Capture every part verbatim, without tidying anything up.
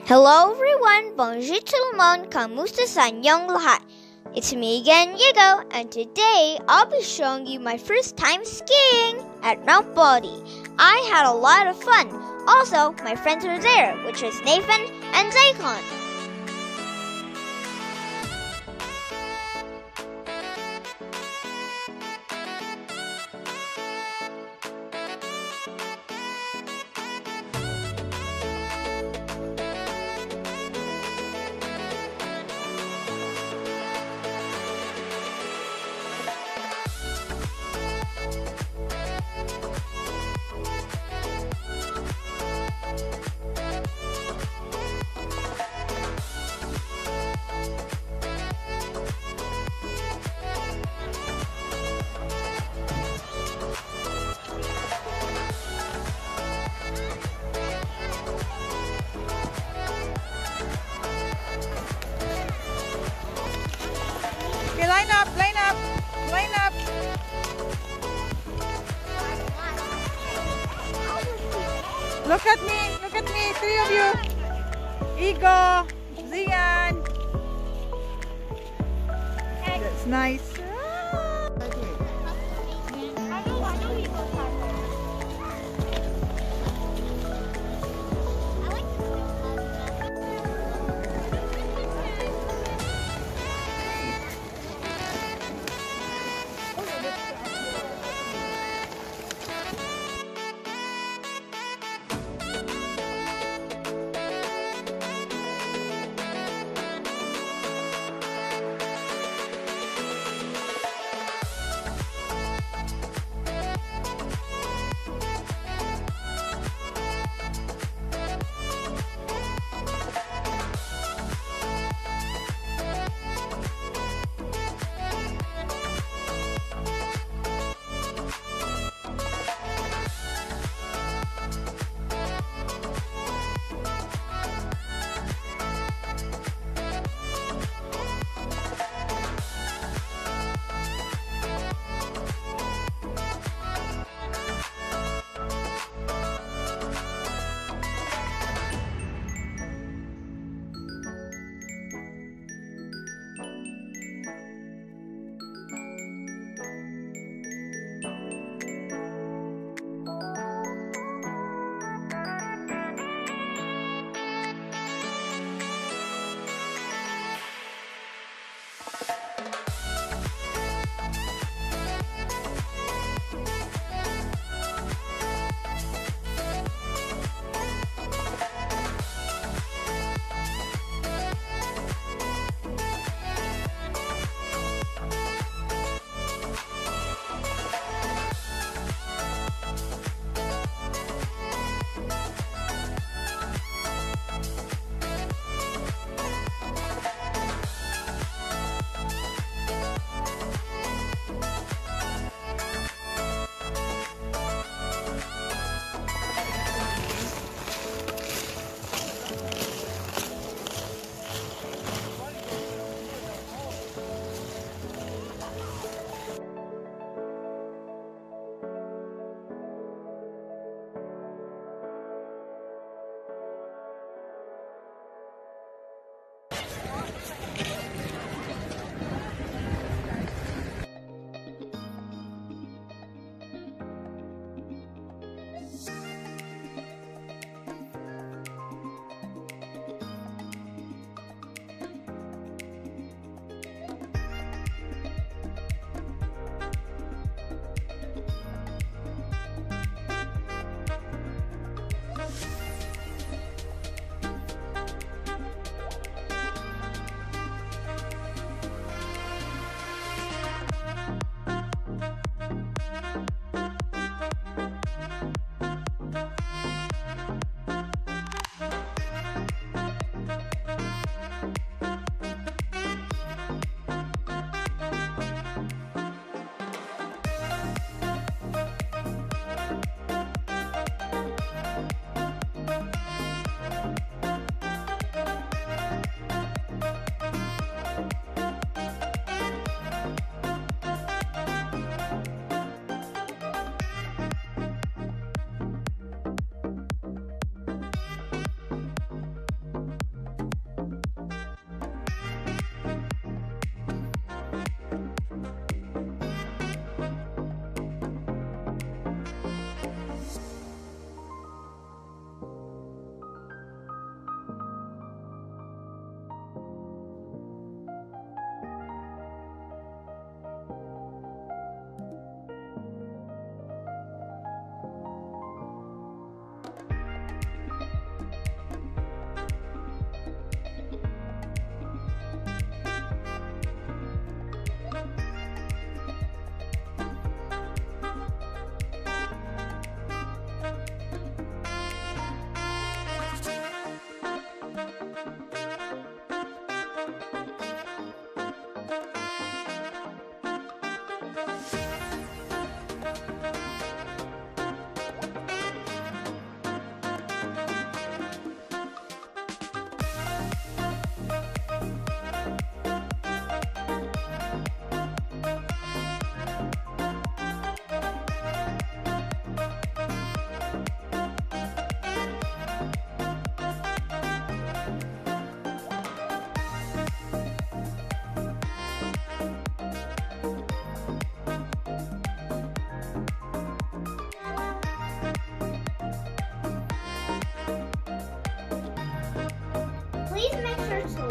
Hello everyone, bonjour tout le monde, kamusta sa inyong lahat? It's me again, Yigo, and today I'll be showing you my first time skiing at Mount BALDY. I had a lot of fun. Also, my friends were there, which was Nathan and Zacon. Okay, line up, line up, line up. Look at me, look at me, three of you. Ego, Zian. That's nice.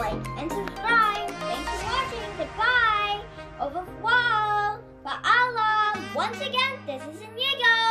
like, and subscribe. Thanks for watching. Goodbye. Au revoir. Pa'ala. Once again, this is Inigo.